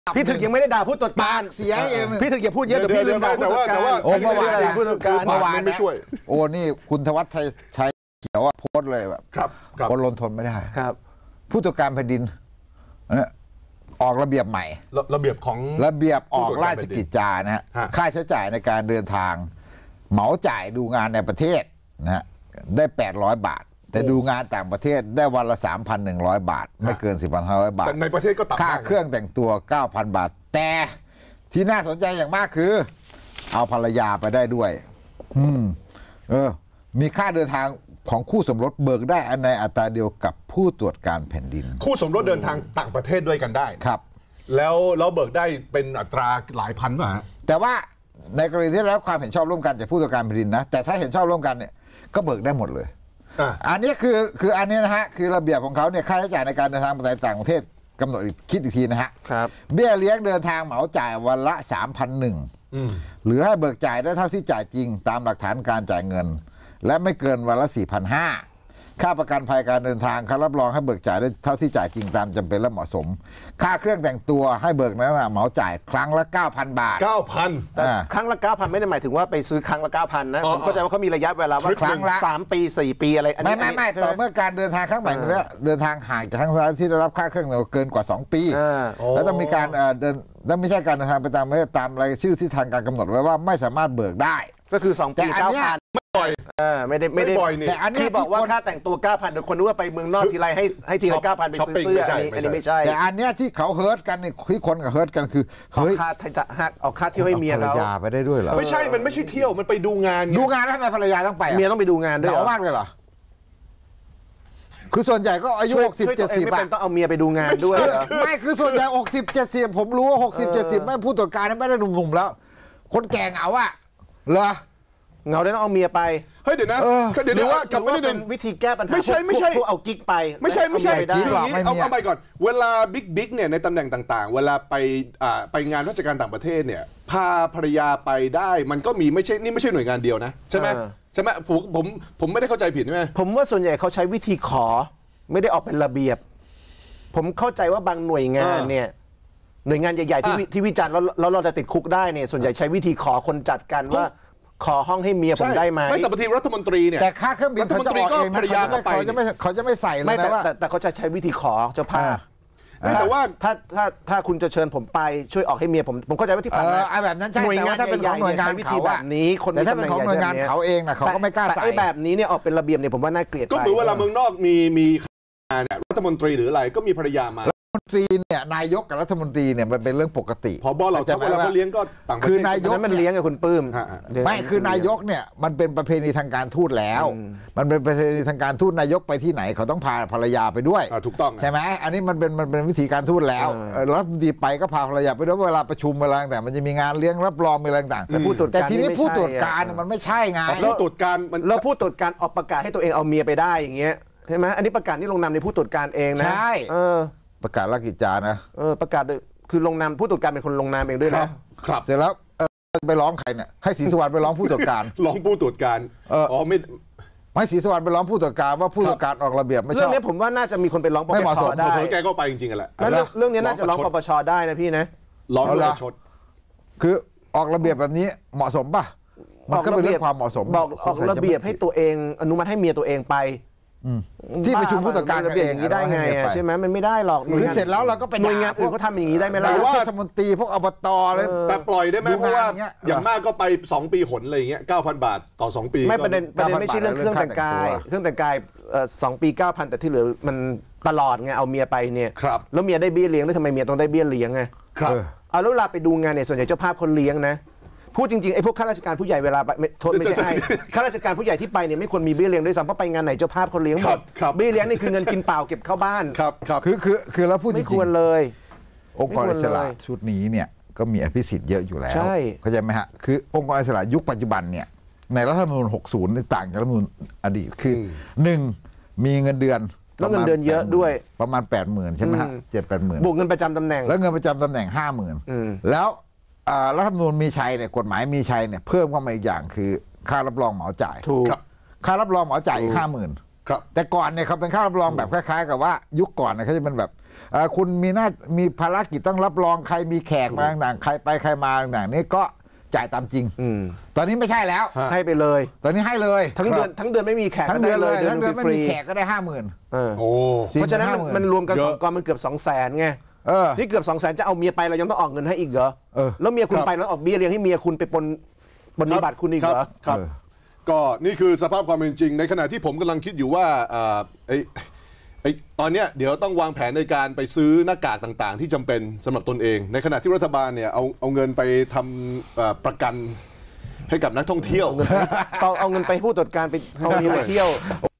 พี่ถึกยังไม่ได้ด่าผู้ตรวจการเสียเองพี่ถึกอย่าพูดเยอะเดี๋ยวพี่ลืมด่าผู้ตรวจการโอ้เมื่อวานผู้ตรวจการเมื่อวานไม่ช่วยโอ้นี่คุณธวัชชัยเขียวโพสเลยแบบคนลนทนไม่ได้ครับผู้ตรวจการแผ่นดินออกระเบียบใหม่ระเบียบของระเบียบออกราชกิจจานะฮะค่าใช้จ่ายในการเดินทางเหมาจ่ายดูงานในประเทศนะฮะได้800 บาทแต่ดูงานต่างประเทศได้วันละ 3,100 บาทไม่เกิน 4,500 บาทในประเทศก็ต่ำค่าเครื่องแต่งตัว 9,000 บาทแต่ที่น่าสนใจอย่างมากคือเอาภรรยาไปได้ด้วยมีค่าเดินทางของคู่สมรสเบิกได้ในอัตราเดียวกับผู้ตรวจการแผ่นดินคู่สมรสเดินทางต่างประเทศด้วยกันได้ครับแล้วเบิกได้เป็นอัตราหลายพันป่ะแต่ว่าในกรณีที่ได้รับความเห็นชอบร่วมกันจากผู้ตรวจการแผ่นดินนะแต่ถ้าเห็นชอบร่วมกันเนี่ยก็เบิกได้หมดเลยอันนี้คืออันนี้นะฮะคือระเบียบของเขาเนี่ยค่าใช้จ่ายในการเดินทางไปต่างประเทศกำหนดคิดอีกทีนะฮะเบี้ยเลี้ยงเดินทางเหมาจ่ายวันละ 3,100 หรือให้เบิกจ่ายได้เท่าที่จ่ายจริงตามหลักฐานการจ่ายเงินและไม่เกินวันละ 4,500 ค่าประกันภัยการเดินทางค่ารับรองให้เบิกจ่ายได้เท่าที่จ่ายจริงตามจำเป็นและเหมาะสมค่าเครื่องแต่งตัวให้เบิกในลักษณะเหมาจ่ายครั้งละ 9,000 บาท 9,000 แต่ครั้งละ 9,000 ไม่ได้หมายถึงว่าไปซื้อครั้งละ 9,000 นะผมเข้าใจว่าเขามีระยะเวลาว่าครั้งละ 3 ปี 4 ปีอะไรไม่ต่อเมื่อการเดินทางครั้งใหม่แล้วเดินทางห่างจากครั้งแรกที่ได้รับค่าเครื่องแต่งตัวเกินกว่า2 ปีแล้วต้องมีการเดินแล้วไม่ใช่การเดินทางไปตามรายชื่อที่ทางการกำหนดไว้ว่าไม่สามารถเบิกได้ก็คือ2 ปี 9,000 ไม่บ่อยไม่ได้บ่อยนี่แต่อันนี้บอกว่าค่าแต่งตัว 9,000 เดี๋ยวคนรู้ว่าไปเมืองนอกทีไรให้ทีละ 9,000 ไปซื้อเสื้ออันนี้ไม่ใช่แต่อันเนี้ยที่เขาเฮิร์ตกันนี่ที่คนกับเฮิร์ตกันคือเฮ้ยค่าหักเอาค่าเที่ยวให้เมียเขาภรรยาไปได้ด้วยเหรอไม่ใช่มันไม่ใช่เที่ยวมันไปดูงานแล้วทำไมภรรยาต้องไปเมียต้องไปดูงานด้วยเหรอมากเลยเหรอคือส่วนใหญ่ก็อายุ60-70 ไม่เป็นต้องเอาเมียไปดูงานด้วยไม่คือส่วนใหญ่60-70ผมรู้ว่า60-70ไม่ผู้ตรวจการไม่ได้หนุ่มๆแล้วคนแก่เหงาอะเหรอเงาได้ต้องเอาเมียไปเฮ้ยเดี๋ยวนะเดี๋ยวว่ากลับไปนิดนึงวิธีแก้ปัญหาไม่ใช่พวกเอากิ๊กไปไม่ใช่เอาไปก่อนเวลาบิ๊กเนี่ยในตำแหน่งต่างๆเวลาไปงานราชการต่างประเทศเนี่ยพาภรรยาไปได้มันก็มีไม่ใช่หน่วยงานเดียวนะใช่ไหมผมไม่ได้เข้าใจผิดใช่ไหมผมว่าส่วนใหญ่เขาใช้วิธีขอไม่ได้ออกเป็นระเบียบผมเข้าใจว่าบางหน่วยงานเนี่ยหน่วยงานใหญ่ๆที่วิจารณ์แล้วเราจะติดคุกได้เนี่ยส่วนใหญ่ใช้วิธีขอคนจัดการว่าขอห้องให้เมียผมได้ไหมไม่แต่บางทีรัฐมนตรีเนี่ยแต่ค่าเครื่องบินเขาจะออกเองนะเขาจะไม่ใส่เลยนะว่าแต่เขาจะใช้วิธีขอเจ้าภาพแต่ว่าถ้าคุณจะเชิญผมไปช่วยออกให้เมียผมเข้าใจว่าที่ผ่านมาแบบนั้นใช่แต่ว่าถ้าเป็นของหน่วยงานวิธีแบบนี้คนแต่ถ้าเป็นของหน่วยงานเขาเองนะเขาก็ไม่กล้าใส่แบบนี้เนี่ยออกเป็นระเบียบเนี่ยผมว่าน่าเกลียดก็เหมือนเวลาเมืองนอกมีรัฐมนตรีหรืออะไรก็มีภรรยามารัฐมนตรีเนี่ยนายกกับรัฐมนตรีเนี่ยมันเป็นเรื่องปกติพอเราจะเวลาเขาเลี้ยงก็ต่างประเทศคือนายกมันเลี้ยงกับคุณปื้มไม่คือนายกเนี่ยมันเป็นประเพณีทางการทูตแล้วมันเป็นประเพณีทางการทูตนายกไปที่ไหนเขาต้องพาภรรยาไปด้วยถูกต้องใช่ไหมอันนี้มันเป็นวิธีการทูตแล้วรัฐมนตรีไปก็พาภรรยาไปด้วยเวลาประชุมเวลาต่างมันจะมีงานเลี้ยงรับรองมีอะไรต่างแต่ทีนี้ผู้ตรวจการมันไม่ใช่ไงผู้ตรวจการแล้วผู้ตรวจการออกประกาศให้ตัวเองเอาเมียไปได้อย่างเงี้ยใช่ไหมอันนี้ประกาศนี่ลงนามในผู้ตรวจการเองนะใช่ประกาศราชกิจจานะประกาศโดยคือลงนามผู้ตรวจการเป็นคนลงนามเองด้วยนะครับเสร็จแล้วไปร้องใครเนี่ยให้ศรีสุวรรณไปร้องผู้ตรวจการร้องผู้ตรวจการไม่ศรีสุวรรณไปร้องผู้ตรวจการว่าผู้ตรวจการออกระเบียบไม่ชอบเรื่องนี้ผมว่าน่าจะมีคนไปร้องปปชได้แกก็ไปจริงๆแหละเรื่องนี้น่าจะร้องปปชได้นะพี่นะร้องประชดคือออกระเบียบแบบนี้เหมาะสมป่ะมันก็เป็นเรื่องความเหมาะสมบอกออกระเบียบให้ตัวเองอนุมัติให้เมียตัวเองไปที่ประชุมผู้ตรวจการระเบียบอย่างนี้ได้ไงใช่ไหมมันไม่ได้หรอกคือเสร็จแล้วเราก็เป็นหน่วยงานอื่นเขาทำอย่างนี้ได้ไหมล่ะเทศมนตรีพวกอบตเลยแต่ปล่อยได้ไหมเพราะว่าอย่างมากก็ไป2 ปีหนอะไรอย่างเงี้ย 9,000 บาทต่อ2 ปีไม่ประเด็นไม่ใช่เรื่องเครื่องแต่งกาย2 ปี 9,000แต่ที่เหลือมันตลอดไงเอาเมียไปเนี่ยแล้วเมียได้เบี้ยเลี้ยงแล้วทำไมเมียต้องได้เบี้ยเลี้ยงไงเอาแล้วเวลาไปดูงานเนี่ยส่วนใหญ่เจ้าภาพคนเลี้ยงนะพูดจริงๆไอ้พวกข้าราชการผู้ใหญ่เวลาไม่ใช่ข้าราชการผู้ใหญ่ที่ไปเนี่ยไม่ควรมีเบี้ยเลี้ยงด้วยซ้ำเพราะไปงานไหนเจ้าภาพคนเลี้ยงหมดเบี้ยเลี้ยงนี่คือเงินกินเปล่าเก็บเข้าบ้านคือแล้วพูดจริงไม่ควรเลยองค์กรอิสระชุดนี้เนี่ยก็มีอภิสิทธิ์เยอะอยู่แล้วเข้าใจไหมฮะคือองค์กรอิสระยุคปัจจุบันเนี่ยในรัฐธรรมนูญ60ต่างจากรัฐธรรมนูญอดีตคือ1มีเงินเดือนแล้วเงินเดือนเยอะด้วยประมาณ 80,000 ใช่ไหมฮะ 7-80,000 บวกเงินประจำตำแหน่งแล้วเงินประจำตำแหน่ง 50,000 แล้วรัฐธรรมนูญมีชัยเนี่ยกฎหมายมีชัยเนี่ยเพิ่มเข้ามาอีกอย่างคือค่ารับรองเหมาจ่ายค่ารับรองเหมาจ่ายอีก 50,000 แต่ก่อนเนี่ยเขาเป็นค่ารับรองแบบคล้ายๆกับว่ายุคก่อนเนี่ยเขาจะเป็นแบบคุณมีภารกิจต้องรับรองใครมีแขกมาต่างๆใครไปใครมาต่างๆนี่ก็จ่ายตามจริงตอนนี้ไม่ใช่แล้วให้ไปเลยตอนนี้ให้เลยทั้งเดือนไม่มีแขกทั้งเดือนเลยทั้งเดือนฟไม่รีมีแขกก็ได้ 50,000 เพราะฉะนั้นมันรวมกัน2 กองมันเกือบ 200,000ไงนี่เกือบ 200,000จะเอาเมียไปเรายังต้องออกเงินให้อีกเหรอแล้วเมียคุณไปแล้วออกเบี้ยเลี้ยงให้เมียคุณไปปฏิบัติคุณอีกเหรอครับก็นี่คือสภาพความเป็นจริงในขณะที่ผมกำลังคิดอยู่ว่าตอนเนี้ยเดี๋ยวต้องวางแผนในการไปซื้อหน้ากากต่างๆ ที่จำเป็นสำหรับตนเอง ในขณะที่รัฐบาลเนี่ยเอาเงินไปทำประกันให้กับนักท่องเที่ยวเอาเงินไปผู้ตรวจการไปเอาเมียไปเที่ยว